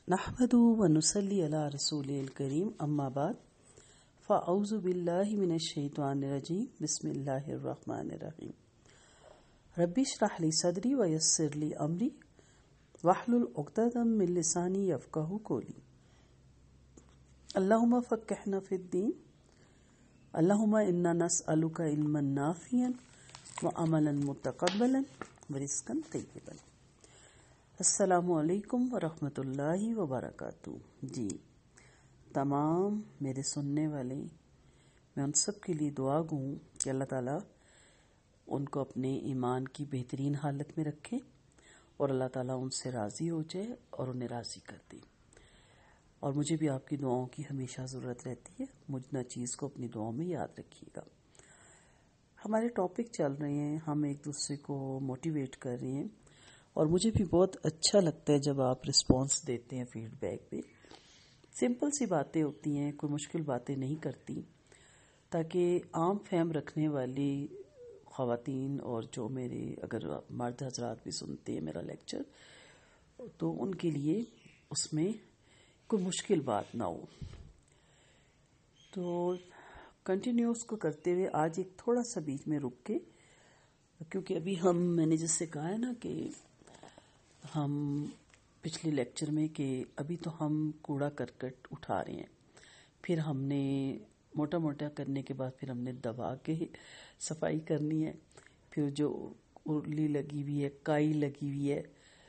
نحمدہ ونصلی علی رسول الکریم اما بعد فاعوذ باللہ من الشیطان الرجیم بسم اللہ الرحمن الرحیم رب اشرح لی صدری ویسر لی امری واحلل عقدۃ من لسانی یفقہوا قولی اللہم فقہنا فی الدین اللہم انا نسألک علما نافعا وعملا متقبلا ورزقا طیبا۔ السلام علیکم ورحمۃ اللہ وبرکاتہ۔ جی تمام میرے سننے والے، میں ان سب کے لیے دعا گو ہوں کہ اللہ تعالیٰ ان کو اپنے ایمان کی بہترین حالت میں رکھے اور اللہ تعالیٰ ان سے راضی ہو جائے اور انہیں راضی کر دے۔ اور مجھے بھی آپ کی دعاؤں کی ہمیشہ ضرورت رہتی ہے، مجھ نہ چیز کو اپنی دعاؤں میں یاد رکھیے گا۔ ہمارے ٹاپک چل رہے ہیں، ہم ایک دوسرے کو موٹیویٹ کر رہے ہیں، اور مجھے بھی بہت اچھا لگتا ہے جب آپ رسپانس دیتے ہیں فیڈ بیک پہ۔ سمپل سی باتیں ہوتی ہیں، کوئی مشکل باتیں نہیں کرتی، تاکہ عام فہم رکھنے والی خواتین اور جو میرے اگر مرد حضرات بھی سنتے ہیں میرا لیکچر، تو ان کے لیے اس میں کوئی مشکل بات نہ ہو۔ تو کنٹینیوس کو کرتے ہوئے آج ایک تھوڑا سا بیچ میں رک کے، کیونکہ ابھی میں نے جس سے کہا ہے نا کہ ہم پچھلے لیکچر میں کہ ابھی تو ہم کوڑا کرکٹ اٹھا رہے ہیں، پھر ہم نے موٹا موٹا کرنے کے بعد پھر ہم نے دبا کے صفائی کرنی ہے، پھر جو ارلی لگی ہوئی ہے، کائی لگی ہوئی ہے،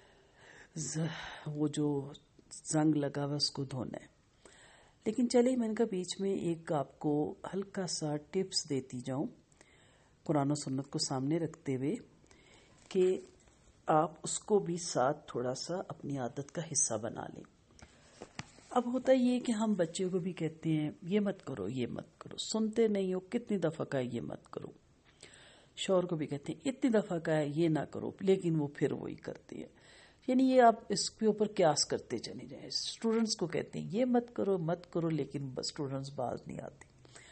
وہ جو زنگ لگا ہوا اس کو دھونا ہے۔ لیکن چلے میں نے کہا بیچ میں ایک آپ کو ہلکا سا ٹپس دیتی جاؤں قرآن و سنت کو سامنے رکھتے ہوئے، کہ آپ اس کو بھی ساتھ تھوڑا سا اپنی عادت کا حصہ بنا لیں۔ اب ہوتا یہ کہ ہم بچے کو بھی کہتے ہیں یہ مت کرو یہ مت کرو، سنتے نہیں ہو، کتنی دفعہ کا ہے یہ مت کرو۔ شوہر کو بھی کہتے ہیں اتنی دفعہ کا ہے یہ نہ کرو، لیکن وہ پھر وہی کرتے ہیں۔ یعنی یہ آپ اس کے اوپر قیاس کرتے چلے جائیں۔ اسٹوڈنٹس کو کہتے ہیں یہ مت کرو مت کرو، لیکن اسٹوڈنٹس باز نہیں آتے۔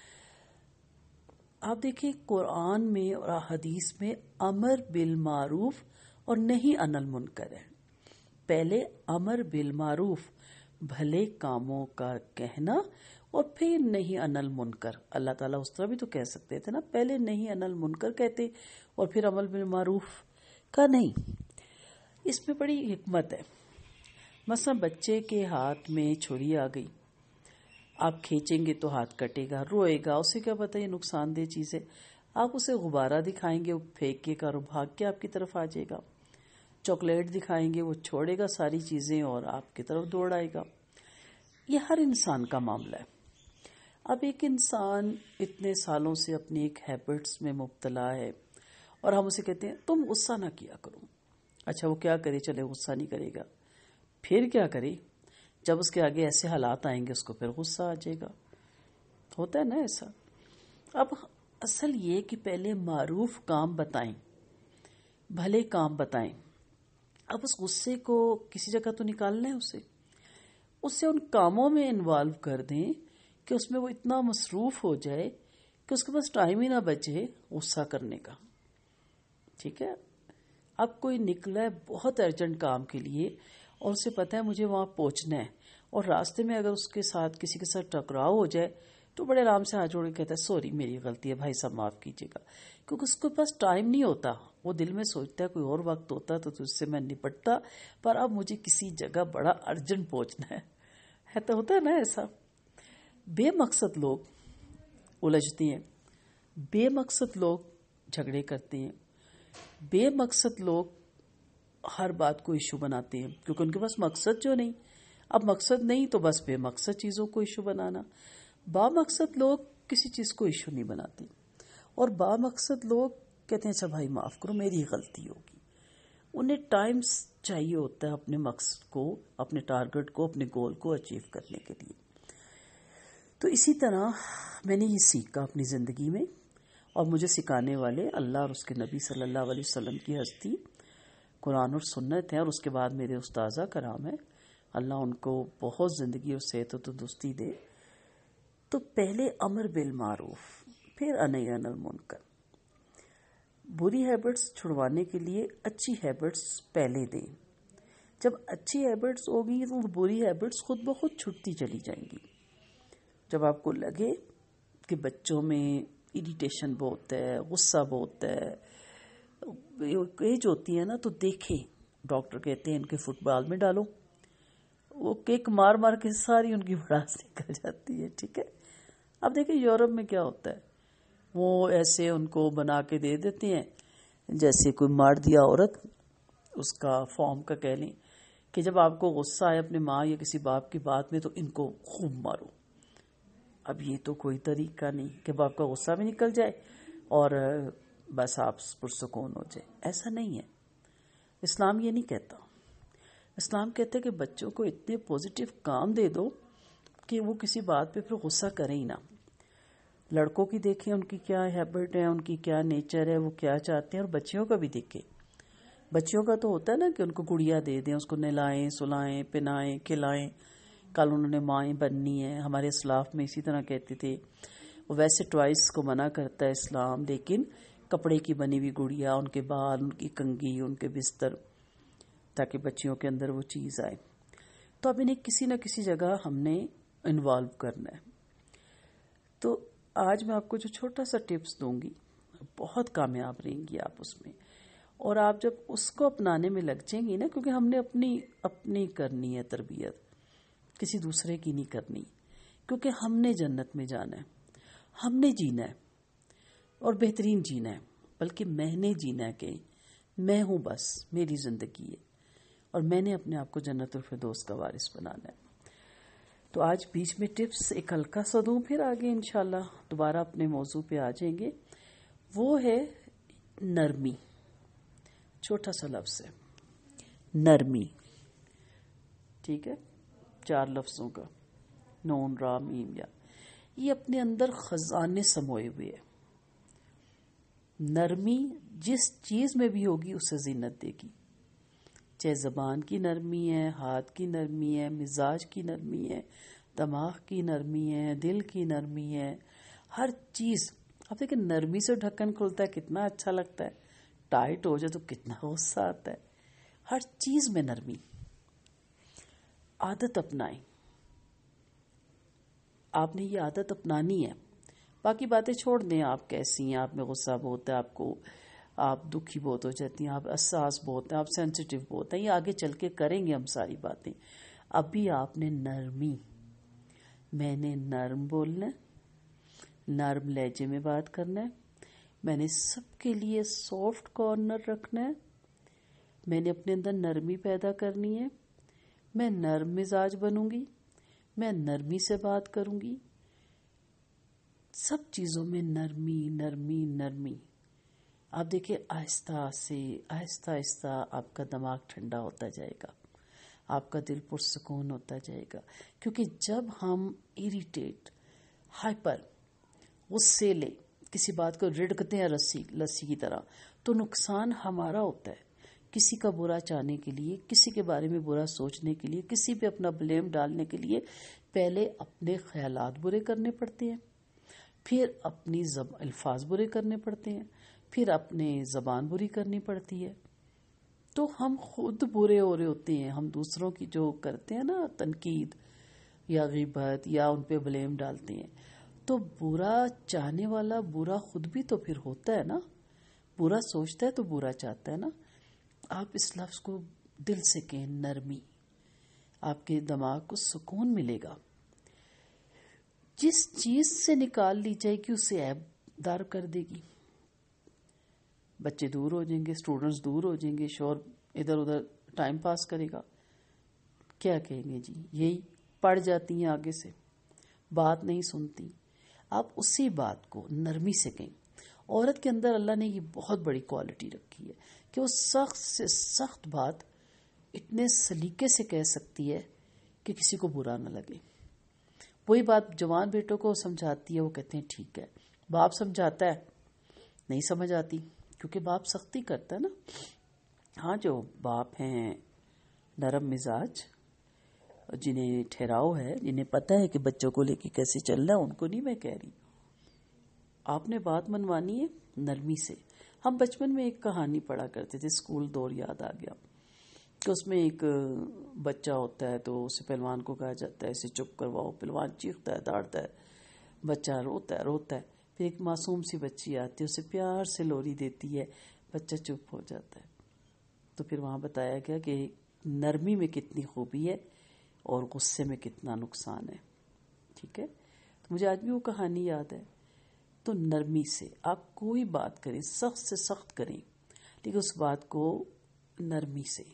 آپ دیکھیں قرآن میں اور حدیث میں امر بالمعروف اور نہیں عن المنکر ہے۔ پہلے امر بالمعروف بھلے کاموں کا کہنا، اور پھر نہیں عن المنکر۔ اللہ تعالیٰ اس طرح بھی تو کہہ سکتے تھے نا، پہلے نہیں عن المنکر کہتے اور پھر امر بالمعروف کا نہیں۔ اس میں بڑی حکمت ہے۔ مثلا بچے کے ہاتھ میں چھری آ گئی، آپ کھینچیں گے تو ہاتھ کٹے گا، روئے گا، اسے کیا پتہ یہ نقصان دہ چیز ہے۔ آپ اسے غبارہ دکھائیں گے، وہ پھینک کے بھاگ کے آپ کی طرف آ جائے گا۔ چاکلیٹ دکھائیں گے، وہ چھوڑے گا ساری چیزیں اور آپ کی طرف دوڑ آئے گا۔ یہ ہر انسان کا معاملہ ہے۔ اب ایک انسان اتنے سالوں سے اپنی ایک ہیبٹس میں مبتلا ہے، اور ہم اسے کہتے ہیں تم غصہ نہ کیا کرو۔ اچھا وہ کیا کرے؟ چلے غصہ نہیں کرے گا، پھر کیا کرے؟ جب اس کے آگے ایسے حالات آئیں گے اس کو پھر غصہ آ جائے گا۔ ہوتا ہے نا ایسا۔ اب اصل یہ کہ پہلے معروف کام بتائیں، بھلے کام بتائیں۔ اب اس غصے کو کسی جگہ تو نکالنا ہے، اسے ان کاموں میں انوالو کر دیں کہ اس میں وہ اتنا مصروف ہو جائے کہ اس کے پاس ٹائم ہی نہ بچے غصہ کرنے کا۔ ٹھیک ہے؟ اب کوئی نکلا ہے بہت ارجنٹ کام کے لیے اور اسے پتہ ہے مجھے وہاں پہنچنا ہے، اور راستے میں اگر اس کے ساتھ کسی کے ساتھ ٹکراؤ ہو جائے تو بڑے آرام سے ہاتھ جوڑ کے کہتا ہے سوری میری غلطی ہے بھائی صاحب معاف کیجیے گا، کیونکہ اس کے پاس ٹائم نہیں ہوتا۔ وہ دل میں سوچتا ہے کوئی اور وقت ہوتا تو اس سے میں نپٹتا، پر اب مجھے کسی جگہ بڑا ارجنٹ پہنچنا ہے تو ہوتا ہے نا ایسا۔ بے مقصد لوگ الجھتے ہیں، بے مقصد لوگ جھگڑے کرتے ہیں، بے مقصد لوگ ہر بات کو ایشو بناتے ہیں، کیونکہ ان کے پاس مقصد جو نہیں۔ اب مقصد نہیں تو بس بے مقصد چیزوں کو ایشو بنانا۔ با مقصد لوگ کسی چیز کو ایشو نہیں بناتے، اور با مقصد لوگ کہتے ہیں اچھا بھائی معاف کرو میری غلطی ہوگی۔ انہیں ٹائم چاہیے ہوتا ہے اپنے مقصد کو، اپنے ٹارگٹ کو، اپنے گول کو اچیو کرنے کے لیے۔ تو اسی طرح میں نے یہ سیکھا اپنی زندگی میں، اور مجھے سکھانے والے اللہ اور اس کے نبی صلی اللہ علیہ وسلم کی ہستی قرآن اور سنت ہے، اور اس کے بعد میرے استاذہ کرام ہیں، اللہ ان کو بہت زندگی اور صحت و تندرستی دے۔ تو پہلے امر بالمعروف، پھر نہی عن المنکر۔ بری ہیبٹس چھڑوانے کے لیے اچھی ہیبٹس پہلے دیں۔ جب اچھی ہیبٹس ہوگی تو بری ہیبٹس خود بخود چھٹتی چلی جائیں گی. جب آپ کو لگے کہ بچوں میں اریٹیشن بہت ہے, غصہ بہت ہے, ایج ہوتی ہے نا, تو دیکھیں, ڈاکٹر کہتے ہیں ان کے فٹ بال میں ڈالو, وہ کیک مار مار کے ساری ان کی بڑاس نکل جاتی ہے. ٹھیک ہے. اب دیکھیں یورپ میں کیا ہوتا ہے, وہ ایسے ان کو بنا کے دے دیتے ہیں جیسے کوئی مار دیا عورت, اس کا فارم کا کہہ لیں کہ جب آپ کو غصہ آئے اپنے ماں یا کسی باپ کی بات میں تو ان کو خوب مارو. اب یہ تو کوئی طریقہ نہیں کہ باپ کا غصہ بھی نکل جائے اور بس آپ پرسکون ہو جائے. ایسا نہیں ہے. اسلام یہ نہیں کہتا. اسلام کہتے کہ بچوں کو اتنے پوزیٹیو کام دے دو کہ وہ کسی بات پہ پھر غصہ کریں ہی نہ. لڑکوں کی دیکھیں ان کی کیا ہیبٹ ہے, ان کی کیا نیچر ہے, وہ کیا چاہتے ہیں, اور بچیوں کا بھی دیکھیں. بچیوں کا تو ہوتا ہے نا کہ ان کو گڑیا دے دیں, اس کو نہلائیں, سلائیں, پنائیں, کھلائیں, کل انہوں نے مائیں بننی ہے. ہمارے اسلاف میں اسی طرح کہتے تھے. ویسے ٹوائس کو منع کرتا ہے اسلام, لیکن کپڑے کی بنی ہوئی گڑیا, ان کے بال, ان کی کنگھی, ان کے بستر, تاکہ بچیوں کے اندر وہ چیز آئے. تو اب انہیں کسی نہ کسی جگہ ہم نے انوالو کرنا ہے. تو آج میں آپ کو جو چھوٹا سا ٹپس دوں گی, بہت کامیاب رہیں گی آپ اس میں. اور آپ جب اس کو اپنانے میں لگ جائیں گی نا, کیونکہ ہم نے اپنی کرنی ہے تربیت, کسی دوسرے کی نہیں کرنی, کیونکہ ہم نے جنت میں جانا ہے, ہم نے جینا ہے اور بہترین جینا ہے. بلکہ میں نے جینا ہے کہ میں ہوں, بس میری زندگی ہے اور میں نے اپنے آپ کو جنت الفردوس کا وارث بنانا ہے. تو آج بیچ میں ٹپس ایک ہلکا سا دوں, پھر آگے انشاءاللہ دوبارہ اپنے موضوع پہ آ جائیں گے. وہ ہے نرمی. چھوٹا سا لفظ ہے نرمی. ٹھیک ہے, 4 لفظوں کا, نون, را, میم, یا. یہ اپنے اندر خزانے سموئے ہوئے ہے. نرمی جس چیز میں بھی ہوگی اسے زینت دے گی. چاہے زبان کی نرمی ہے, ہاتھ کی نرمی ہے, مزاج کی نرمی ہے, دماغ کی نرمی ہے, دل کی نرمی ہے, ہر چیز. اب دیکھیں نرمی سے ڈھکن کھلتا ہے, کتنا اچھا لگتا ہے. ٹائٹ ہو جائے تو کتنا غصہ آتا ہے. ہر چیز میں نرمی. عادت اپنائیں. آپ نے یہ عادت اپنانی ہے. باقی باتیں چھوڑ دیں, آپ کیسی ہیں, آپ میں غصہ بہت ہے, آپ دکھی بہت ہو جاتی ہیں, آپ حساس بہت ہیں, آپ سینسیٹیو بہت ہیں. یہ آگے چل کے کریں گے ہم ساری باتیں. ابھی آپ نے نرمی, میں نے نرم بولنا ہے, نرم لہجے میں بات کرنا ہے, میں نے سب کے لیے سافٹ کارنر رکھنا ہے, میں نے اپنے اندر نرمی پیدا کرنی ہے, میں نرم مزاج بنوں گی, میں نرمی سے بات کروں گی. سب چیزوں میں نرمی نرمی نرمی. آپ دیکھیں آہستہ سے آہستہ آہستہ آپ کا دماغ ٹھنڈا ہوتا جائے گا, آپ کا دل پرسکون ہوتا جائے گا. کیونکہ جب ہم اریٹیٹ, ہائپر, غصے لے کسی بات کو رڑکتے ہیں لسی کی طرح, تو نقصان ہمارا ہوتا ہے. کسی کا برا چاہنے کے لیے, کسی کے بارے میں برا سوچنے کے لیے, کسی پہ اپنا بلیم ڈالنے کے لیے پہلے اپنے خیالات برے کرنے پڑتے ہیں, پھر اپنی الفاظ برے کرنے پڑتے ہیں, پھر اپنے زبان بری کرنی پڑتی ہے. تو ہم خود برے ہو رہے ہوتے ہیں. ہم دوسروں کی جو کرتے ہیں نا تنقید یا غیبت یا ان پہ بلیم ڈالتے ہیں, تو برا چاہنے والا برا خود بھی تو پھر ہوتا ہے نا. برا سوچتا ہے تو برا چاہتا ہے نا. آپ اس لفظ کو دل سے کہیں, نرمی. آپ کے دماغ کو سکون ملے گا. جس چیز سے نکال لی جائے گی اسے عیب دار کر دے گی. بچے دور ہو جائیں گے, اسٹوڈنٹس دور ہو جائیں گے, شور ادھر ادھر ٹائم پاس کرے گا. کیا کہیں گے جی, یہی پڑ جاتی ہیں آگے سے, بات نہیں سنتی. آپ اسی بات کو نرمی سے کہیں. عورت کے اندر اللہ نے یہ بہت بڑی کوالٹی رکھی ہے کہ وہ سخت سے سخت بات اتنے سلیقے سے کہہ سکتی ہے کہ کسی کو برا نہ لگے. وہی بات جوان بیٹوں کو سمجھاتی ہے, وہ کہتے ہیں ٹھیک ہے. باپ سمجھاتا ہے, نہیں سمجھ آتی, کیونکہ باپ سختی کرتا ہے نا. ہاں, جو باپ ہیں نرم مزاج, جنہیں ٹھہراؤ ہے, جنہیں پتہ ہے کہ بچوں کو لے کے کیسے چلنا ہے, ان کو نہیں میں کہہ رہی. آپ نے بات منوانی ہے نرمی سے. ہم بچپن میں ایک کہانی پڑھا کرتے تھے, اسکول دور یاد آ گیا. کہ اس میں ایک بچہ ہوتا ہے تو اسے پہلوان کو کہا جاتا ہے اسے چپ کرواؤ، پہلوان چیختا ہے، داڑتا ہے، بچہ روتا ہے، پھر ایک معصوم سی بچی آتی ہے، اسے پیار سے لوری دیتی ہے، بچہ چپ ہو جاتا ہے. تو پھر وہاں بتایا گیا کہ نرمی میں کتنی خوبی ہے اور غصے میں کتنا نقصان ہے. ٹھیک ہے، تو مجھے آج بھی وہ کہانی یاد ہے. تو نرمی سے آپ کوئی بات کریں، سخت سے سخت کریں، لیکن اس بات کو نرمی سے.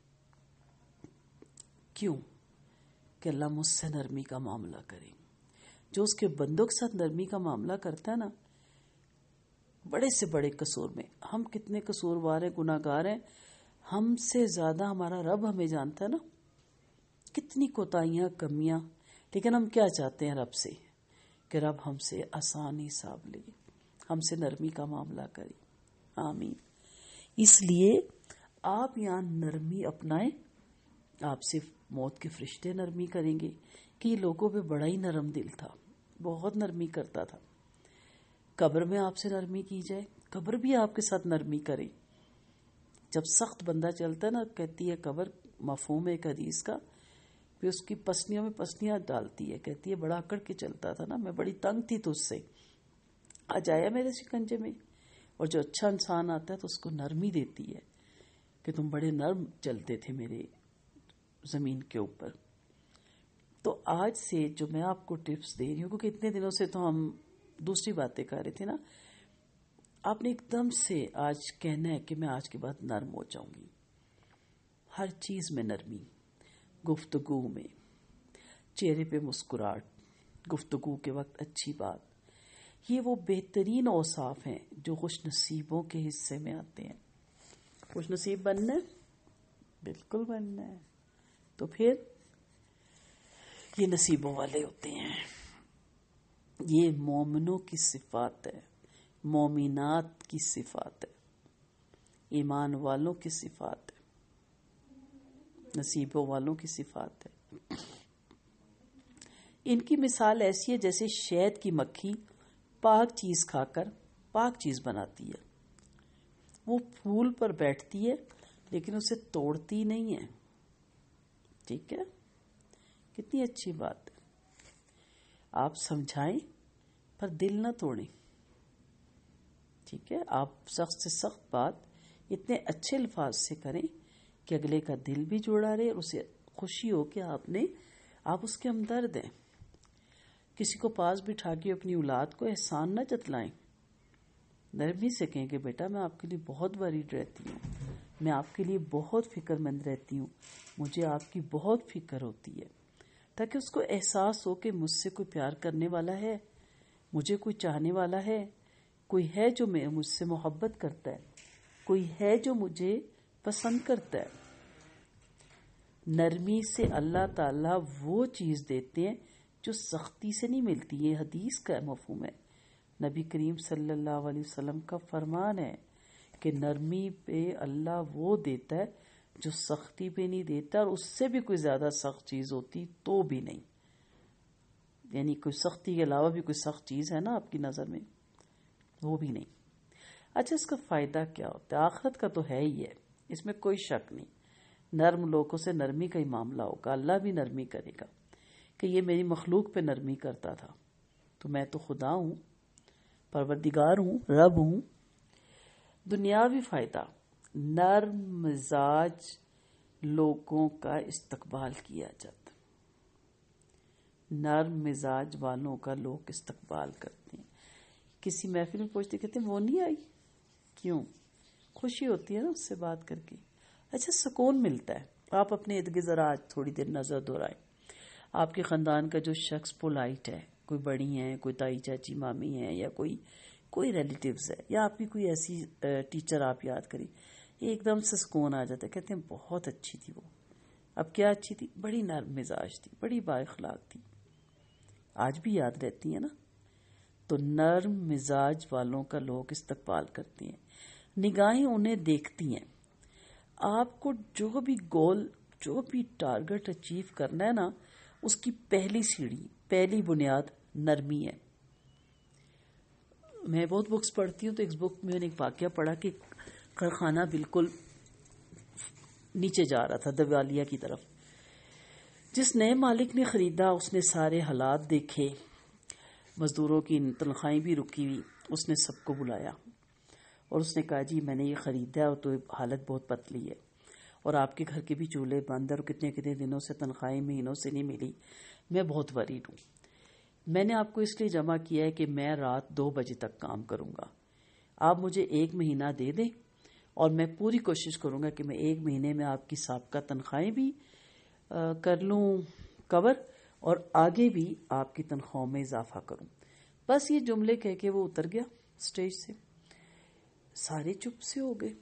کیوں؟ کہ اللہ مجھ سے نرمی کا معاملہ کرے. جو اس کے بندوں کے ساتھ نرمی کا معاملہ کرتا ہے نا، بڑے سے بڑے قصور میں، ہم کتنے قصوروار ہیں، گناہ گار ہیں، ہم سے زیادہ ہمارا رب ہمیں جانتا ہے نا، کتنی کوتاہیاں، کمیاں، لیکن ہم کیا چاہتے ہیں رب سے؟ کہ رب ہم سے آسان حساب لے، ہم سے نرمی کا معاملہ کرے. آمین. اس لیے آپ یہاں نرمی اپنائیں. آپ سے موت کے فرشتے نرمی کریں گے کہ یہ لوگوں پہ بڑا ہی نرم دل تھا، بہت نرمی کرتا تھا. قبر میں آپ سے نرمی کی جائے، قبر بھی آپ کے ساتھ نرمی کرے. جب سخت بندہ چلتا ہے نا، کہتی ہے قبر، مفہوم ایک حدیث کا، پھر اس کی پسلیوں میں پسلیاں ڈالتی ہے، کہتی ہے بڑا اکڑ کے چلتا تھا نا، میں بڑی تنگ تھی تجھ سے، آج آیا میرے شکنجے میں. اور جو اچھا انسان آتا ہے تو اس کو نرمی دیتی ہے کہ تم بڑے نرم چلتے تھے میرے زمین کے اوپر. تو آج سے جو میں آپ کو ٹپس دے رہی ہوں، کیونکہ اتنے دنوں سے تو ہم دوسری باتیں کر رہے تھے نا، آپ نے ایک دم سے آج کہنا ہے کہ میں آج کے بعد نرم ہو جاؤں گی. ہر چیز میں نرمی، گفتگو میں، چہرے پہ مسکراہٹ، گفتگو کے وقت اچھی بات، یہ وہ بہترین اوصاف ہیں جو خوش نصیبوں کے حصے میں آتے ہیں. خوش نصیب بننا ہے، بالکل بننا ہے. تو پھر یہ نصیبوں والے ہوتے ہیں. یہ مومنوں کی صفات ہے، مومنات کی صفات ہے، ایمان والوں کی صفات ہے، نصیبوں والوں کی صفات ہے. ان کی مثال ایسی ہے جیسے شہد کی مکھی پاک چیز کھا کر پاک چیز بناتی ہے. وہ پھول پر بیٹھتی ہے لیکن اسے توڑتی نہیں ہے. ٹھیک ہے، کتنی اچھی بات ہے. آپ سمجھائیں پر دل نہ توڑیں. ٹھیک ہے، آپ سخت سے سخت بات اتنے اچھے الفاظ سے کریں کہ اگلے کا دل بھی جوڑا رہے اور اسے خوشی ہو کہ آپ اس کے ہمدرد ہیں. کسی کو پاس بٹھا کے اپنی اولاد کو احسان نہ جتلائیں. نرمی سے کہیں کہ بیٹا میں آپ کے لیے بہت ورید رہتی ہوں، میں آپ کے لیے بہت فکر مند رہتی ہوں، مجھے آپ کی بہت فکر ہوتی ہے، تاکہ اس کو احساس ہو کہ مجھ سے کوئی پیار کرنے والا ہے، مجھے کوئی چاہنے والا ہے، کوئی ہے جو مجھ سے محبت کرتا ہے، کوئی ہے جو مجھے پسند کرتا ہے. نرمی سے اللہ تعالیٰ وہ چیز دیتے ہیں جو سختی سے نہیں ملتی. یہ حدیث کا مفہوم ہے. نبی کریم صلی اللہ علیہ وسلم کا فرمان ہے کہ نرمی پہ اللہ وہ دیتا ہے جو سختی پہ نہیں دیتا، اور اس سے بھی کوئی زیادہ سخت چیز ہوتی تو بھی نہیں. یعنی کوئی سختی کے علاوہ بھی کوئی سخت چیز ہے نا آپ کی نظر میں، وہ بھی نہیں. اچھا، اس کا فائدہ کیا ہوتا ہے؟ آخرت کا تو ہے ہی ہے، اس میں کوئی شک نہیں. نرم لوگوں سے نرمی کا ہی معاملہ ہوگا، اللہ بھی نرمی کرے گا کہ یہ میری مخلوق پہ نرمی کرتا تھا تو میں تو خدا ہوں، پروردگار ہوں، رب ہوں. دنیاوی فائدہ، نرم مزاج لوگوں کا استقبال کیا جاتا. نرم مزاج والوں کا لوگ استقبال کرتے ہیں. کسی محفل میں پوچھتے کہتے ہیں وہ نہیں آئی، کیوں؟ خوشی ہوتی ہے نا اس سے بات کر کے. اچھا، سکون ملتا ہے. آپ اپنے ارد گرد ذرا آج تھوڑی دیر نظر دورائیں. آپ کے خاندان کا جو شخص پولائٹ ہے، کوئی بڑی ہیں، کوئی تائی چاچی مامی ہیں، یا کوئی ریلیٹیوز ہے، یا آپ کی کوئی ایسی ٹیچر آپ یاد کریں، ایک دم سے سکون آ جاتا ہے. کہتے ہیں بہت اچھی تھی وہ. اب کیا اچھی تھی؟ بڑی نرم مزاج تھی، بڑی با اخلاق تھی. آج بھی یاد رہتی ہے نا. تو نرم مزاج والوں کا لوگ استقبال کرتے ہیں. نگاہیں انہیں دیکھتی ہیں. آپ کو جو بھی گول، جو بھی ٹارگٹ اچیو کرنا ہے نا، اس کی پہلی سیڑھی، پہلی بنیاد نرمی ہے. میں بہت بکس پڑھتی ہوں تو ایک بک میں نے ایک واقعہ پڑھا کہ کارخانہ بالکل نیچے جا رہا تھا دیوالیہ کی طرف. جس نئے مالک نے خریدا اس نے سارے حالات دیکھے, مزدوروں کی تنخواہیں بھی رکی ہوئی. اس نے سب کو بلایا اور اس نے کہا جی میں نے یہ خریدا ہے اور تو حالت بہت پتلی ہے اور آپ کے گھر کے بھی چولہے بند اور کتنے کتنے دنوں سے تنخواہیں مہینوں سے نہیں ملی, میں بہت وریڈ ہوں. میں نے آپ کو اس لیے جمع کیا ہے کہ میں رات 2 بجے تک کام کروں گا. آپ مجھے 1 مہینہ دے دیں اور میں پوری کوشش کروں گا کہ میں 1 مہینے میں آپ کی سابقہ تنخواہیں بھی کر لوں کور اور آگے بھی آپ کی تنخواہوں میں اضافہ کروں. بس یہ جملے کہہ کے وہ اتر گیا اسٹیج سے. سارے چپ سے ہو گئے.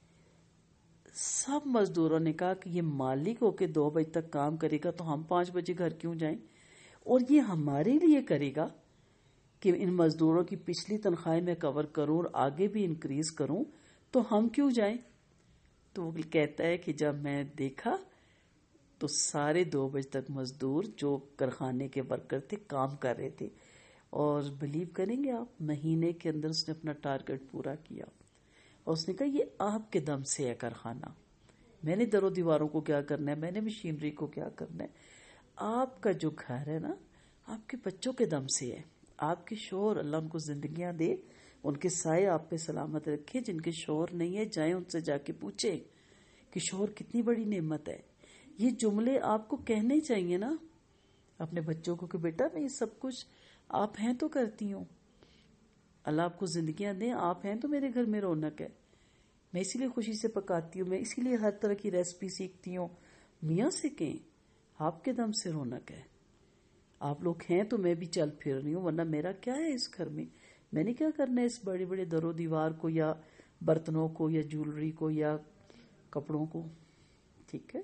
سب مزدوروں نے کہا کہ یہ مالک ہو کے 2 بجے تک کام کرے گا تو ہم 5 بجے گھر کیوں جائیں, اور یہ ہمارے لیے کرے گا کہ ان مزدوروں کی پچھلی تنخواہیں میں کور کروں اور آگے بھی انکریز کروں, تو ہم کیوں جائیں. تو وہ کہتا ہے کہ جب میں دیکھا تو سارے 2 بجے تک مزدور جو کارخانے کے ورکر تھے کام کر رہے تھے, اور بلیو کریں گے آپ مہینے کے اندر اس نے اپنا ٹارگٹ پورا کیا. اور اس نے کہا یہ آپ کے دم سے ہے کارخانہ, میں نے در و دیواروں کو کیا کرنا ہے, میں نے مشینری کو کیا کرنا ہے. آپ کا جو گھر ہے نا آپ کے بچوں کے دم سے ہے. آپ کے شوہر اللہ ان کو زندگیاں دے, ان کے سائے آپ پہ سلامت رکھے. جن کے شوہر نہیں ہے جائیں ان سے جا کے پوچھیں کہ شوہر کتنی بڑی نعمت ہے. یہ جملے آپ کو کہنے چاہیے نا اپنے بچوں کو کہ بیٹا میں یہ سب کچھ آپ ہیں تو کرتی ہوں, اللہ آپ کو زندگیاں دیں, آپ ہیں تو میرے گھر میں رونق ہے, میں اسی لیے خوشی سے پکاتی ہوں, میں اسی لیے ہر طرح کی ریسپی سیکھتی ہوں. میاں سے کہیں آپ کے دم سے رونق ہے, آپ لوگ ہیں تو میں بھی چل پھر رہی ہوں, ورنہ میرا کیا ہے اس گھر میں نے کیا کرنا ہے اس بڑے بڑے در و دیوار کو یا برتنوں کو یا جولری کو یا کپڑوں کو. ٹھیک ہے,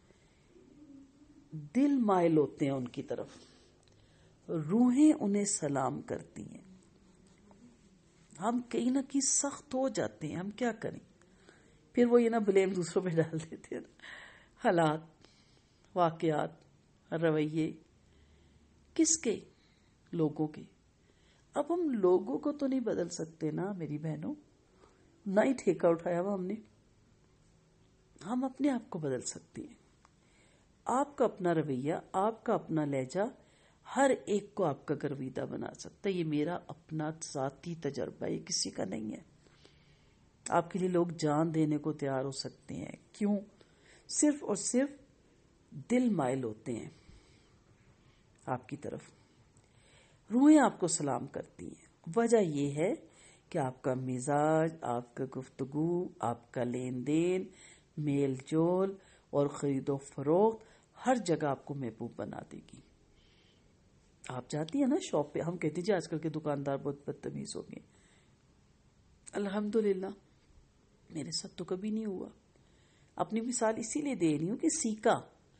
دل مائل ہوتے ہیں ان کی طرف, روحیں انہیں سلام کرتی ہیں. ہم کہیں نہ کہیں سخت ہو جاتے ہیں, ہم کیا کریں. پھر وہ یہ نا بلیم دوسروں پہ ڈال دیتے ہیں, حالات, واقعات, رویے کس کے, لوگوں کے. اب ہم لوگوں کو تو نہیں بدل سکتے نا میری بہنوں, نہ ہی ٹھیکہ اٹھایا ہوا ہم نے. ہم اپنے آپ کو بدل سکتے ہیں. آپ کا اپنا رویہ, آپ کا اپنا لہجہ ہر ایک کو آپ کا گرویدہ بنا سکتا ہے. یہ میرا اپنا ذاتی تجربہ, یہ کسی کا نہیں ہے. آپ کے لیے لوگ جان دینے کو تیار ہو سکتے ہیں. کیوں؟ صرف اور صرف دل مائل ہوتے ہیں آپ کی طرف. روحیں آپ کو سلام کرتی ہیں. وجہ یہ ہے کہ آپ کا مزاج, آپ کا گفتگو, آپ کا لین دین, میل جول اور خرید و فروخت ہر جگہ آپ کو محبوب بنا دے گی. آپ جاتی ہیں نا شاپ پہ, ہم کہتے ہیں جی آج کل کے دکاندار بہت بدتمیز ہو گئے. الحمدللہ میرے ساتھ تو کبھی نہیں ہوا. اپنی مثال اسی لیے دے رہی ہوں کہ سیکھا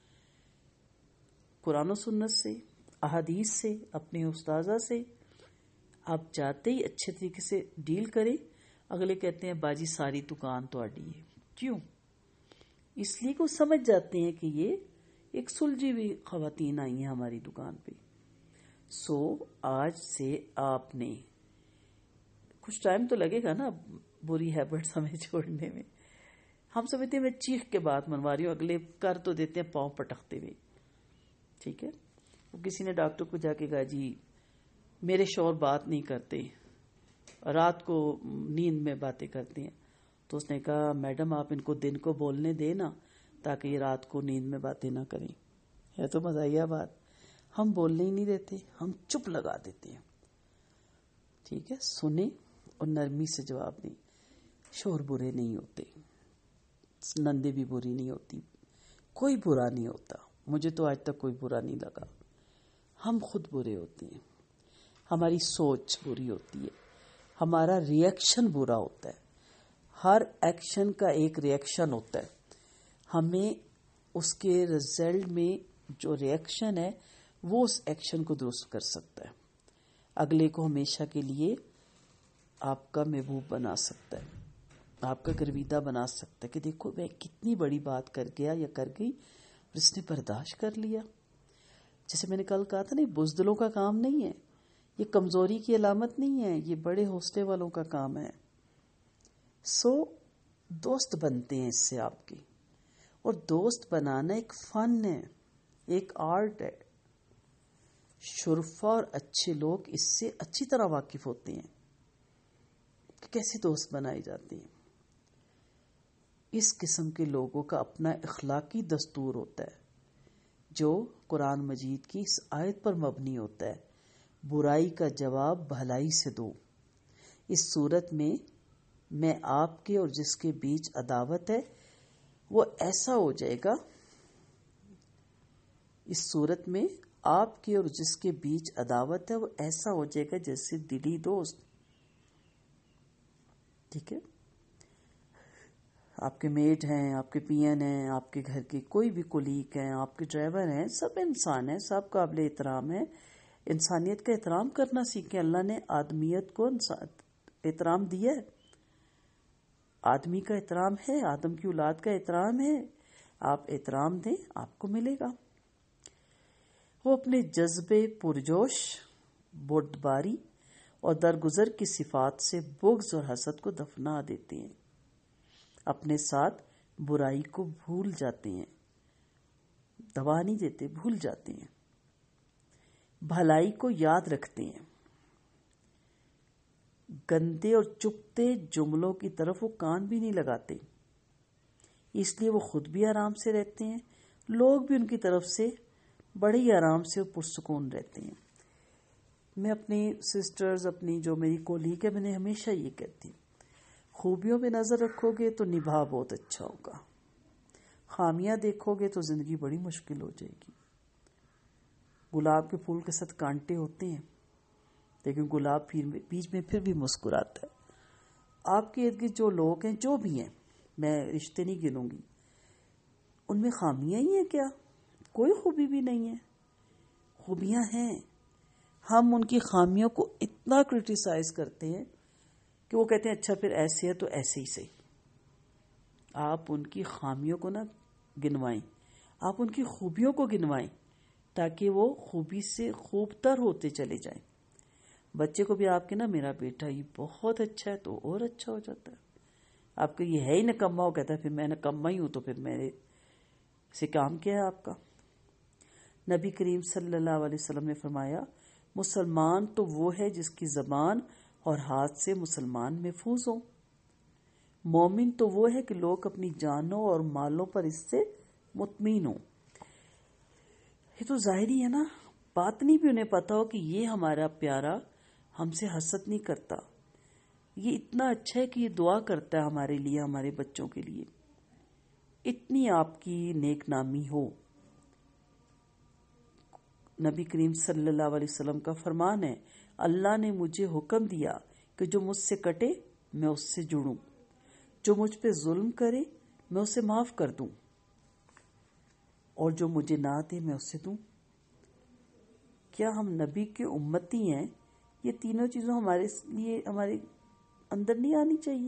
قرآن و سنت سے, احادیث سے, اپنے استاذہ سے. آپ جاتے ہی اچھے طریقے سے ڈیل کریں. اگلے کہتے ہیں باجی ساری دکان تو آڈی ہے. کیوں؟ اس لیے کہ وہ سمجھ جاتے ہیں کہ یہ ایک سلجھی ہوئی خواتین آئی ہیں ہماری دکان پہ. سو آج سے آپ نے کچھ ٹائم تو لگے گا نا بری ہیبٹس ہمیں چھوڑنے میں. ہم سمجھتے ہیں میں چیخ کے بات منوا رہی ہوں, اگلے کر تو دیتے ہیں پاؤں پٹکتے ہوئے. ٹھیک ہے, وہ کسی نے ڈاکٹر کو جا کے کہا جی میرے شوہر بات نہیں کرتے, رات کو نیند میں باتیں کرتے ہیں. تو اس نے کہا میڈم آپ ان کو دن کو بولنے دیں نا تاکہ یہ رات کو نیند میں باتیں نہ کریں. ہے تو مزاحیہ بات. ہم بولنے ہی نہیں دیتے, ہم چپ لگا دیتے ہیں. ٹھیک ہے, سنیں اور نرمی سے جواب دیں. شوہر برے نہیں ہوتے, نندے بھی بری نہیں ہوتی, کوئی برا نہیں ہوتا. مجھے تو آج تک کوئی برا نہیں لگا. ہم خود برے ہوتے ہیں, ہماری سوچ بری ہوتی ہے, ہمارا ریئیکشن برا ہوتا ہے. ہر ایکشن کا ایک ریئیکشن ہوتا ہے. ہمیں اس کے رزلٹ میں جو ریئیکشن ہے وہ اس ایکشن کو درست کر سکتا ہے, اگلے کو ہمیشہ کے لیے آپ کا محبوب بنا سکتا ہے, آپ کا گرویدہ بنا سکتا ہے کہ دیکھو میں کتنی بڑی بات کر گیا یا کر گئی اور اس نے برداشت کر لیا. جیسے میں نے کل کہا تھا نا, بزدلوں کا کام نہیں ہے, یہ کمزوری کی علامت نہیں ہے, یہ بڑے حوصلے والوں کا کام ہے. سو دوست بنتے ہیں اس سے آپ کے, اور دوست بنانا ایک فن ہے، ایک آرٹ ہے. شرفا اور اچھے لوگ اس سے اچھی طرح واقف ہوتے ہیں کہ کیسے دوست بنائے جاتے ہیں. اس قسم کے لوگوں کا اپنا اخلاقی دستور ہوتا ہے جو قرآن مجید کی اس آیت پر مبنی ہوتا ہے، برائی کا جواب بھلائی سے دو. اس صورت میں آپ کے اور جس کے بیچ عداوت ہے وہ ایسا ہو جائے گا، اس صورت میں آپ کے اور جس کے بیچ عداوت ہے وہ ایسا ہو جائے گا جیسے دلی دوست. ٹھیک ہے، آپ کے میٹ ہیں، آپ کے پین ہیں، آپ کے گھر کے کوئی بھی کولیگ ہیں، آپ کے ڈرائیور ہیں، سب انسان ہیں، سب قابل احترام ہیں. انسانیت کا احترام کرنا سیکھیں. اللہ نے آدمیت کو احترام دیا ہے، آدمی کا احترام ہے، آدم کی اولاد کا احترام ہے. آپ احترام دیں، آپ کو ملے گا. وہ اپنے جذبے پرجوش، بردباری اور درگزر کی صفات سے بغض اور حسد کو دفنا دیتے ہیں. اپنے ساتھ برائی کو بھول جاتے ہیں، دبا نہیں دیتے، بھول جاتے ہیں. بھلائی کو یاد رکھتے ہیں. گندے اور چپتے جملوں کی طرف وہ کان بھی نہیں لگاتے، اس لیے وہ خود بھی آرام سے رہتے ہیں، لوگ بھی ان کی طرف سے بڑے ہی آرام سے اور پرسکون رہتے ہیں. میں اپنی سسٹرز، اپنی جو میری کولیگ ہے، میں نے ہمیشہ یہ کہتی ہوں، خوبیوں پہ نظر رکھو گے تو نبھا بہت اچھا ہوگا، خامیاں دیکھو گے تو زندگی بڑی مشکل ہو جائے گی. گلاب کے پھول کے ساتھ کانٹے ہوتے ہیں لیکن گلاب بیچ میں پھر بھی مسکراتا ہے. آپ کے ارد گرد جو لوگ ہیں، جو بھی ہیں، میں رشتے نہیں گنوں گی، ان میں خامیاں ہی ہیں کیا؟ کوئی خوبی بھی نہیں ہے. خوبیاں ہیں. ہم ان کی خامیوں کو اتنا کرٹیسائز کرتے ہیں کہ وہ کہتے ہیں اچھا پھر ایسے ہے تو ایسے ہی صحیح. آپ ان کی خامیوں کو نہ گنوائیں، آپ ان کی خوبیوں کو گنوائیں تاکہ وہ خوبی سے خوب تر ہوتے چلے جائیں. بچے کو بھی آپ کے نا میرا بیٹا یہ بہت اچھا ہے تو اور اچھا ہو جاتا ہے. آپ کا یہ ہے ہی نکما، وہ کہتا ہے پھر میں نکما ہی ہوں تو پھر میرے سے کام کیا ہے آپ کا. نبی کریم صلی اللہ علیہ وسلم نے فرمایا، مسلمان تو وہ ہے جس کی زبان اور ہاتھ سے مسلمان محفوظ ہوں. مومن تو وہ ہے کہ لوگ اپنی جانوں اور مالوں پر اس سے مطمئن ہوں. یہ تو ظاہری ہے نا، باطنی بھی انہیں پتا ہو کہ یہ ہمارا پیارا ہم سے حسد نہیں کرتا، یہ اتنا اچھا ہے کہ یہ دعا کرتا ہے ہمارے لیے، ہمارے بچوں کے لیے. اتنی آپ کی نیک نامی ہو. نبی کریم صلی اللہ علیہ وسلم کا فرمان ہے، اللہ نے مجھے حکم دیا کہ جو مجھ سے کٹے میں اس سے جڑوں، جو مجھ پہ ظلم کرے میں اسے معاف کر دوں، اور جو مجھے نہ دے میں اسے دوں. کیا ہم نبی کے امتی ہیں؟ یہ تینوں چیزوں ہمارے لیے ہمارے اندر نہیں آنی چاہیے؟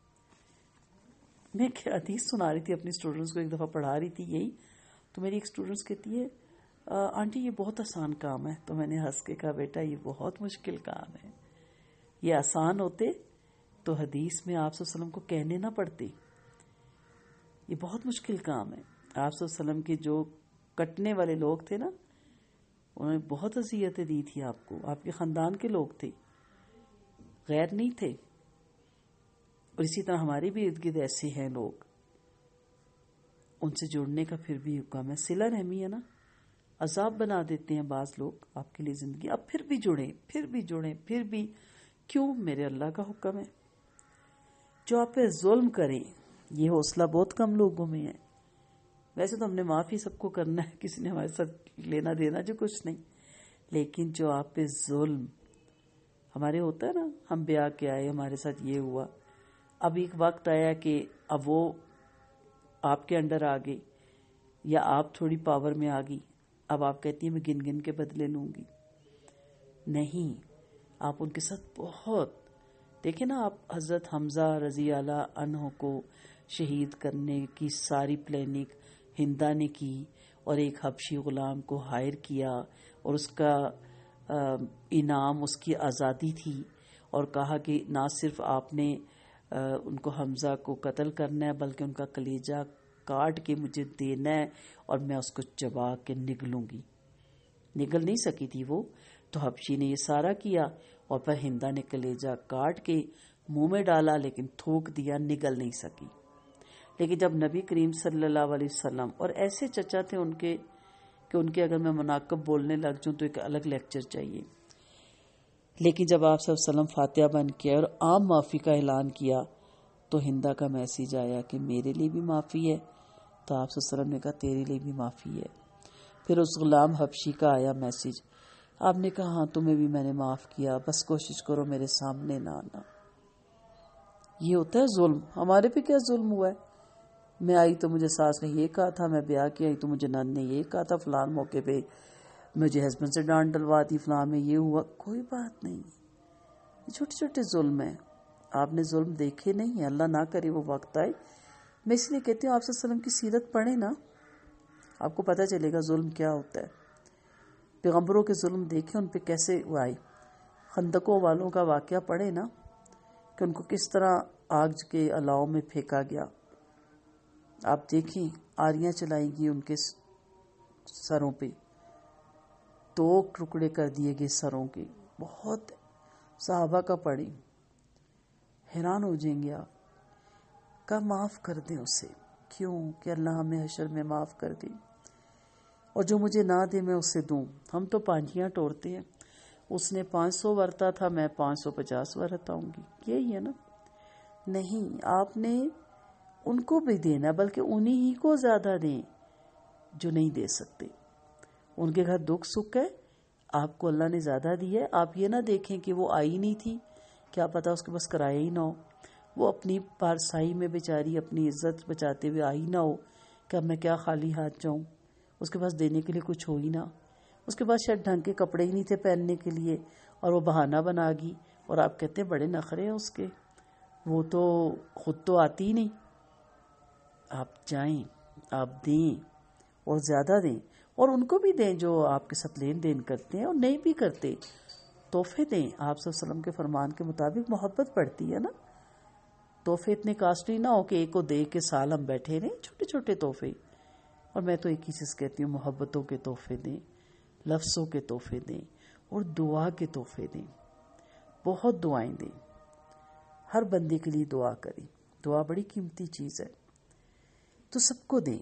میں ایک حدیث سنا رہی تھی اپنی اسٹوڈنٹس کو، ایک دفعہ پڑھا رہی تھی یہی، تو میری ایک اسٹوڈنٹس کہتی ہے آنٹی یہ بہت آسان کام ہے. تو میں نے ہنس کے کہا بیٹا یہ بہت مشکل کام ہے. یہ آسان ہوتے تو حدیث میں آپ صلی اللہ علیہ وسلم کو کہنے نہ پڑتے. یہ بہت مشکل کام ہے. آپ صلی اللہ علیہ وسلم کے جو کٹنے والے لوگ تھے نا، انہوں نے بہت اذیتیں دی تھی آپ کو، آپ کے خاندان کے لوگ تھے، غیر نہیں تھے. اور اسی طرح ہمارے بھی ارد گرد ایسے ہیں لوگ، ان سے جڑنے کا پھر بھی حکم ہے. صلہ رحمی ہے نا، عذاب بنا دیتے ہیں بعض لوگ آپ کے لیے زندگی. اب پھر بھی جڑیں، پھر بھی جڑیں، پھر بھی کیوں؟ میرے اللہ کا حکم ہے. جو آپ پہ ظلم کریں، یہ حوصلہ بہت کم لوگوں میں ہے. ویسے تو ہم نے معافی سب کو کرنا ہے، کسی نے ہمارے ساتھ لینا دینا جو کچھ نہیں، لیکن جو آپ پہ ظلم، ہمارے ہوتا ہے نا، ہم بیاہ کے آئے، ہمارے ساتھ یہ ہوا، اب ایک وقت آیا کہ اب وہ آپ کے انڈر آ گئی یا آپ تھوڑی پاور میں آ گئی، اب آپ کہتی ہیں میں گن گن کے بدلے لوں گی. نہیں، آپ ان کے ساتھ بہت دیکھیں نا، آپ حضرت حمزہ رضی اللہ عنہ کو شہید کرنے کی ساری پلاننگ ہندا نے کی، اور ایک حبشی غلام کو ہائر کیا، اور اس کا انعام اس کی آزادی تھی، اور کہا کہ نہ صرف آپ نے ان کو حمزہ کو قتل کرنا ہے بلکہ ان کا کلیجہ کاٹ کے مجھے دینا ہے اور میں اس کو چبا کے نگلوں گی. نگل نہیں سکی تھی وہ، تو حبشی نے یہ سارا کیا اور پھر ہندا نے کلیجہ کاٹ کے منہ میں ڈالا لیکن تھوک دیا، نگل نہیں سکی. لیکن جب نبی کریم صلی اللہ علیہ وسلم، اور ایسے چچا تھے ان کے کہ ان کے اگر میں مناقب بولنے لگ جاؤں تو ایک الگ لیکچر چاہیے، لیکن جب آپ صلی اللہ علیہ وسلم فاتحہ بند کیا اور عام معافی کا اعلان کیا تو ہندا کا میسیج آیا کہ میرے لیے بھی معافی ہے. تو آپ صلی اللہ علیہ وسلم نے کہا تیرے لیے بھی معافی ہے. پھر اس غلام حبشی کا آیا میسیج، آپ نے کہا ہاں تمہیں بھی میں نے معاف کیا، بس کوشش کرو میرے سامنے نہ آنا. یہ ہوتا ہے ظلم. ہمارے پہ کیا ظلم ہوا ہے؟ میں آئی تو مجھے ساس نے یہ کہا تھا، میں بیاہ کی آئی تو مجھے نان نے یہ کہا تھا، فلان موقع پہ مجھے ہسبینڈ سے ڈانٹ ڈلوا دی، فلان میں یہ ہوا. کوئی بات نہیں، یہ چھوٹے چھوٹے ظلم ہیں. آپ نے ظلم دیکھے نہیں ہیں، اللہ نہ کرے وہ وقت آئے. میں اس لیے کہتی ہوں آپ صلی اللہ علیہ وسلم کی سیرت پڑھیں نا، آپ کو پتہ چلے گا ظلم کیا ہوتا ہے. پیغمبروں کے ظلم دیکھیں، ان پہ کیسے وہ آئے. خندقوں والوں کا واقعہ پڑھیں نا کہ ان کو کس طرح آگ کے الاؤ میں پھینکا گیا. آپ دیکھیں آریاں چلائی گئی ان کے سروں پہ، تو ٹکڑے کر دیے گئے سروں کے. بہت صحابہ کا پڑھی، حیران ہو جائیں گے آپ. کا معاف کر دیں اسے، کیوں کہ اللہ ہمیں حشر میں معاف کر دے، اور جو مجھے نہ دے میں اسے دوں. ہم تو پانجیاں توڑتے ہیں، اس نے 500 ورتا تھا، میں 550 ورتاؤں گی. یہی ہے نا. نہیں، آپ نے ان کو بھی دینا، بلکہ انہی ہی کو زیادہ دیں جو نہیں دے سکتے. ان کے گھر دکھ سکھ ہے، آپ کو اللہ نے زیادہ دی ہے. آپ یہ نہ دیکھیں کہ وہ آئی نہیں تھی، کیا پتا اس کے پاس کرایہ ہی نہ ہو، وہ اپنی پارسائی میں بیچاری اپنی عزت بچاتے ہوئے آئی نہ ہو کہ اب میں کیا خالی ہاتھ جاؤں. اس کے پاس دینے کے لیے کچھ ہو ہی نہ، اس کے پاس شاید ڈھنگ کے کپڑے ہی نہیں تھے پہننے کے لیے، اور وہ بہانہ بنا گی. اور آپ کہتے ہیں بڑے نخرے ہیں اس کے، وہ تو خود تو آتی ہی نہیں. آپ جائیں، آپ دیں اور زیادہ دیں، اور ان کو بھی دیں جو آپ کے ساتھ لین دین کرتے ہیں، اور نہیں بھی کرتے تحفے دیں. آپ صلی اللہ علیہ وسلم کے فرمان کے مطابق محبت بڑھتی ہے نا. تحفے اتنے کاسٹلی نہ ہو کہ ایک کو دے کے سال ہم بیٹھے رہیں، چھوٹے چھوٹے تحفے. اور میں تو ایک ہی چیز کہتی ہوں، محبتوں کے تحفے دیں، لفظوں کے تحفے دیں، اور دعا کے تحفے دیں. بہت دعائیں دیں، ہر بندے کے لیے دعا کریں. دعا بڑی قیمتی چیز ہے، تو سب کو دیں.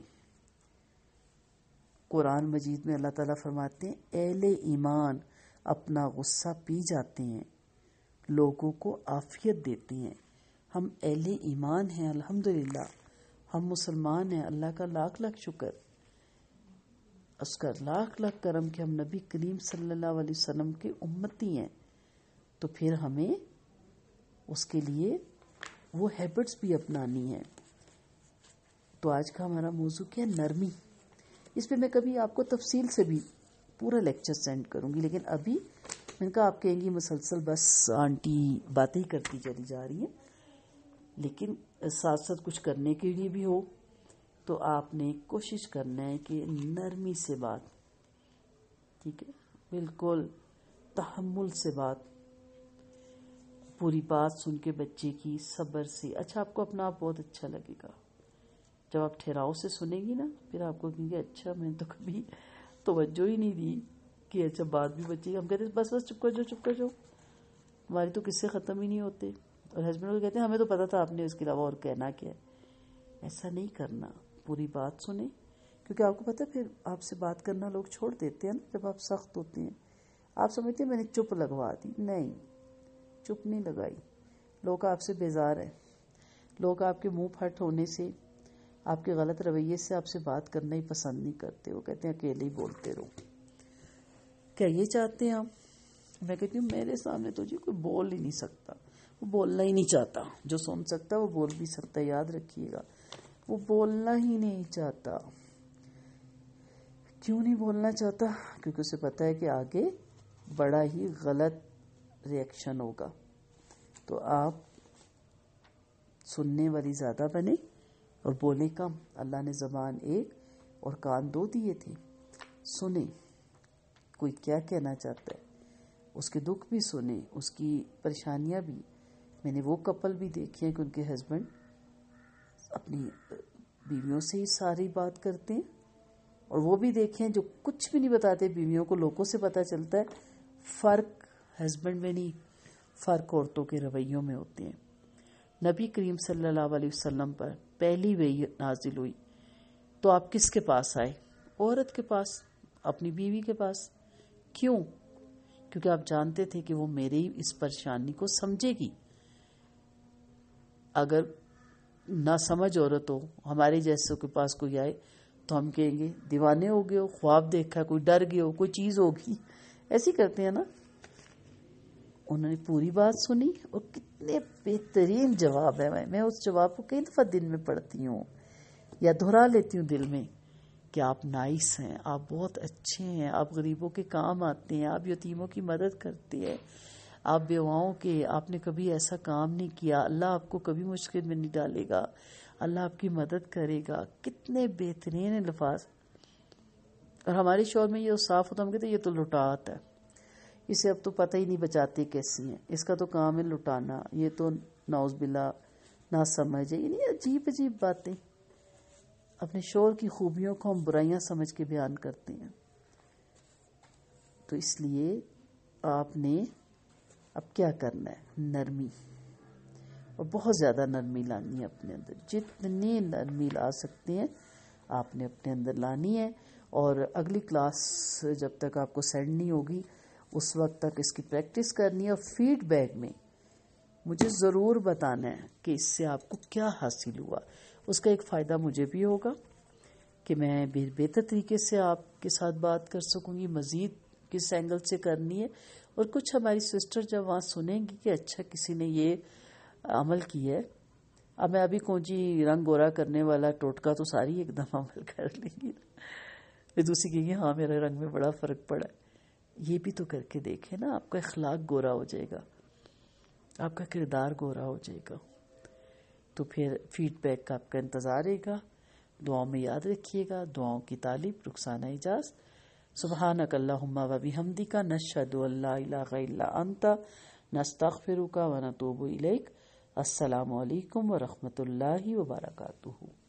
قرآن مجید میں اللہ تعالیٰ فرماتے ہیں اہل ایمان اپنا غصہ پی جاتے ہیں، لوگوں کو عافیت دیتے ہیں. ہم اہل ایمان ہیں، الحمدللہ ہم مسلمان ہیں. اللہ کا لاکھ لاکھ شکر، اس کا لاکھ لاکھ کرم کہ ہم نبی کریم صلی اللہ علیہ وسلم کے امتی ہیں. تو پھر ہمیں اس کے لیے وہ ہیبٹس بھی اپنانی ہیں. تو آج کا ہمارا موضوع کیا ہے؟ نرمی. اس پہ میں کبھی آپ کو تفصیل سے بھی پورا لیکچر سینڈ کروں گی، لیکن ابھی میں نے کہا آپ کہیں گی مسلسل بس آنٹی باتیں ہی کرتی چلی جا رہی ہیں، لیکن ساتھ ساتھ کچھ کرنے کے لیے بھی ہو تو آپ نے کوشش کرنا ہے کہ نرمی سے بات، ٹھیک ہے، بالکل تحمل سے بات، پوری بات سن کے بچے کی صبر سے. اچھا آپ کو اپنا آپ بہت اچھا لگے گا جب آپ ٹھہراؤ سے سنیں گی نا. پھر آپ کو کہیں گے اچھا میں نے تو کبھی توجہ ہی نہیں دی کہ اچھا بات بھی بچی. ہم کہتے ہیں بس بس چپ کر جاؤ چپ کر جاؤ، ہماری تو قصے ختم ہی نہیں ہوتے. اور ہسبینڈ کو کہتے ہیں ہمیں تو پتا تھا آپ نے اس کے علاوہ اور کہنا کیا ہے. ایسا نہیں کرنا، پوری بات سنیں، کیونکہ آپ کو پتا ہے پھر آپ سے بات کرنا لوگ چھوڑ دیتے ہیں نا جب آپ سخت ہوتے ہیں. آپ سمجھتے ہیں میں نے چپ لگوا دی، نہیں، چپ نہیں لگائی. لوگ آپ سے بیزار ہیں، لوگ آپ کے منہ پھٹ ہونے سے، آپ کے غلط رویے سے آپ سے بات کرنا ہی پسند نہیں کرتے. وہ کہتے ہیں اکیلے ہی بولتے رہو. کیا یہ چاہتے ہیں آپ؟ میں کہتی ہوں میرے سامنے تو جی کوئی بول ہی نہیں سکتا، وہ بولنا ہی نہیں چاہتا. جو سن سکتا وہ بول بھی سکتا ہے، یاد رکھیے گا. وہ بولنا ہی نہیں چاہتا. کیوں نہیں بولنا چاہتا؟ کیونکہ اسے پتا ہے کہ آگے بڑا ہی غلط ری ایکشن ہوگا. تو آپ سننے والی زیادہ بنے اور بولے کم. اللہ نے زبان ایک اور کان 2 دیے تھے. سنیں کوئی کیا کہنا چاہتا ہے، اس کے دکھ بھی سنیں، اس کی پریشانیاں بھی. میں نے وہ کپل بھی دیکھے ہیں کہ ان کے ہسبینڈ اپنی بیویوں سے ہی ساری بات کرتے ہیں، اور وہ بھی دیکھیں جو کچھ بھی نہیں بتاتے بیویوں کو لوگوں سے پتہ چلتا ہے. فرق ہسبینڈ میں نہیں، فرق عورتوں کے رویوں میں ہوتے ہیں. نبی کریم صلی اللہ علیہ وسلم پر پہلی وحی نازل ہوئی تو آپ کس کے پاس آئے؟ عورت کے پاس، اپنی بیوی کے پاس. کیوں؟ کیونکہ آپ جانتے تھے کہ وہ میری اس پریشانی کو سمجھے گی. اگر نہ سمجھ عورت ہو، ہمارے جیسے کے پاس کوئی آئے تو ہم کہیں گے دیوانے ہو گئے ہو، خواب دیکھا، کوئی ڈر گئے ہو، کوئی چیز ہوگی، ایسی کرتے ہیں نا. انہوں نے پوری بات سنی اور کتنے بہترین جواب ہے. میں اس جواب کو کئی دفعہ دن میں پڑھتی ہوں یا دہرا لیتی ہوں دل میں کہ آپ نائس ہیں، آپ بہت اچھے ہیں، آپ غریبوں کے کام آتے ہیں، آپ یتیموں کی مدد کرتے ہیں، آپ بیواؤں کے، آپ نے کبھی ایسا کام نہیں کیا، اللہ آپ کو کبھی مشکل میں نہیں ڈالے گا، اللہ آپ کی مدد کرے گا. کتنے بہترین الفاظ. اور ہمارے شور میں یہ صاف ہوتا، ہم کہتے ہیں یہ تو لٹاتا ہے، اسے اب تو پتہ ہی نہیں بچاتے کیسی ہیں، اس کا تو کام ہے لٹانا، یہ تو نعوذ باللہ نہ سمجھے. یعنی عجیب عجیب باتیں. اپنے شور کی خوبیوں کو ہم برائیاں سمجھ کے بیان کرتے ہیں. تو اس لیے آپ نے اب کیا کرنا ہے؟ نرمی، اور بہت زیادہ نرمی لانی ہے اپنے اندر. جتنی نرمی لا سکتے ہیں آپ نے اپنے اندر لانی ہے. اور اگلی کلاس جب تک آپ کو سینڈ نہیں ہوگی اس وقت تک اس کی پریکٹس کرنی ہے، اور فیڈ بیک میں مجھے ضرور بتانا ہے کہ اس سے آپ کو کیا حاصل ہوا. اس کا ایک فائدہ مجھے بھی ہوگا کہ میں بہتر طریقے سے آپ کے ساتھ بات کر سکوں گی، مزید کس اینگل سے کرنی ہے. اور کچھ ہماری سسٹر جب وہاں سنیں گی کہ اچھا کسی نے یہ عمل کیا ہے، اب میں ابھی کون جی رنگ گورا کرنے والا ٹوٹکا تو ساری ایک دم عمل کر لیں گی، پھر دوسری کہیں گی ہاں میرے رنگ میں بڑا فرق پڑا. یہ بھی تو کر کے دیکھیں نا، آپ کا اخلاق گورا ہو جائے گا، آپ کا کردار گورا ہو جائے گا. تو پھر فیڈ بیک کا آپ کا انتظار رہے گا. دعاؤں میں یاد رکھیے گا. دعاؤں کی طالب رخسانہ اعجاز. سبحانک اللہم و بحمدک، نشہد ان لا الہ الا انت، نستغفرک و نتوب الیک. السلام علیکم ورحمۃ اللہ وبرکاتہ.